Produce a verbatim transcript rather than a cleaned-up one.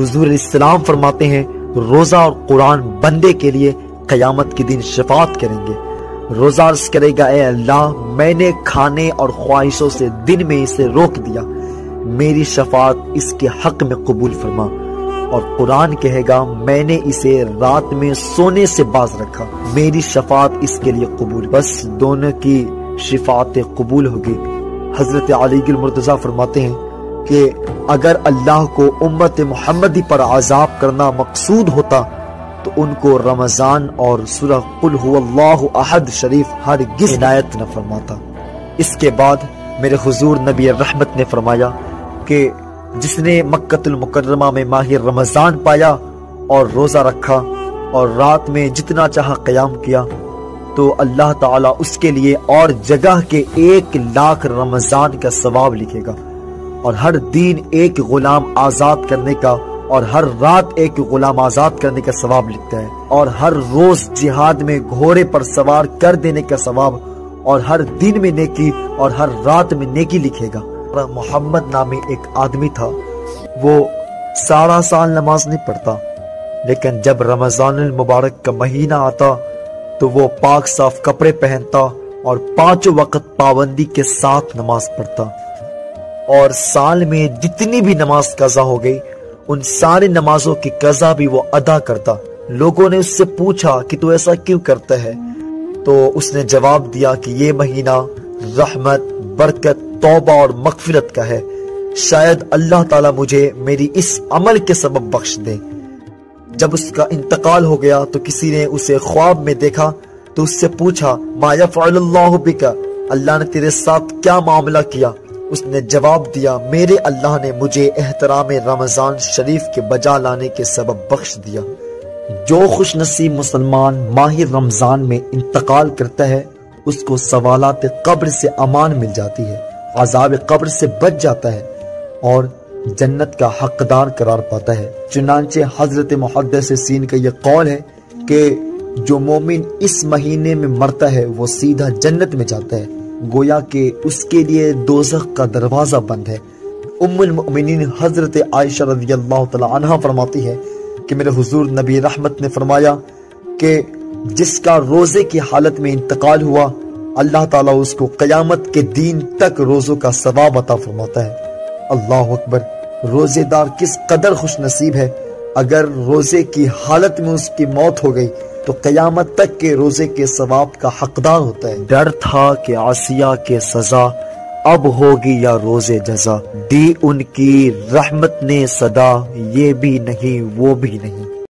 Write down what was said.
حضور علیہ السلام فرماتے ہیں روزہ اور قرآن بندے کے لیے قیامت کے دن شفاعت کریں گے۔ روزہ عرض کرے گا اے اللہ میں نے کھانے اور خواہشوں سے دن میں اسے روک دیا، میری شفاعت اس کے حق میں قبول فرما۔ اور قرآن کہے گا میں نے اسے رات میں سونے سے باز رکھا، میری شفاعت اس کے لیے قبول۔ بس دونوں کی شفاعت قبول ہوگی۔ حضرت علی المرتضیٰ فرماتے ہیں کہ اگر اللہ کو امت محمدی پر عذاب کرنا مقصود ہوتا تو ان کو رمضان اور سورہ قل هو اللہ احد شریف ہرگز عنایت نہ فرماتا۔ اس کے بعد میرے حضور نبی رحمت نے فرمایا کہ جس نے مکۃ المکرمہ میں ماہ رمضان پایا اور روزہ رکھا اور رات میں جتنا چاہا قیام کیا تو اللہ تعالیٰ اس کے لیے اور جگہ کے ایک لاکھ رمضان کا ثواب لکھے گا، اور ہر دن ایک غلام آزاد کرنے کا اور ہر رات ایک غلام آزاد کرنے کا ثواب لکھتا ہے، اور ہر روز جہاد میں گھوڑے پر سوار کر دینے کا ثواب، اور ہر دن میں نیکی اور ہر رات میں نیکی لکھے گا۔ محمد نامی ایک آدمی تھا، وہ سارا سال نماز نہیں پڑھتا، لیکن جب رمضان المبارک کا مہینہ آتا تو وہ پاک صاف کپڑے پہنتا اور پانچوں وقت پابندی کے ساتھ نماز پڑھتا، اور سال میں جتنی بھی نماز قضا ہو گئی ان ساری نمازوں کی قضا بھی وہ ادا کرتا۔ لوگوں نے اس سے پوچھا کہ تو ایسا کیوں کرتا ہے؟ تو اس نے جواب دیا کہ یہ مہینہ رحمت، برکت، توبہ اور مغفرت کا ہے، شاید اللہ تعالیٰ مجھے میری اس عمل کے سبب بخش دے۔ جب اس کا انتقال ہو گیا تو کسی نے اسے خواب میں دیکھا تو اس سے پوچھا ما یفعل اللہ بک، اللہ نے تیرے ساتھ کیا معاملہ کیا؟ اس نے جواب دیا میرے اللہ نے مجھے احترام رمضان شریف کے بجا لانے کے سبب بخش دیا۔ جو خوش نصیب مسلمان ماہ رمضان میں انتقال کرتا ہے اس کو سوالات قبر سے امان مل جاتی ہے، عذاب قبر سے بچ جاتا ہے اور جنت کا حقدار قرار پاتا ہے۔ چنانچہ حضرت محدث سین کا یہ قول ہے کہ جو مومن اس مہینے میں مرتا ہے وہ سیدھا جنت میں جاتا ہے، گویا کہ اس کے لیے دوزخ کا دروازہ بند ہے۔ ام المؤمنین حضرت عائشہ رضی اللہ تعالی عنہ فرماتی ہے کہ میرے حضور نبی رحمت نے فرمایا کہ جس کا روزے کی حالت میں انتقال ہوا اللہ تعالیٰ اس کو قیامت کے دن تک روزوں کا ثواب عطا فرماتا ہے۔ اللہ اکبر! روزے دار کس قدر خوش نصیب ہے، اگر روزے کی حالت میں اس کی موت ہو گئی تو قیامت تک کے روزے کے ثواب کا حقدار ہوتا ہے۔ ڈر تھا کہ عاصیہ کے سزا اب ہوگی یا روزے جزا، دی ان کی رحمت نے صدا، یہ بھی نہیں وہ بھی نہیں۔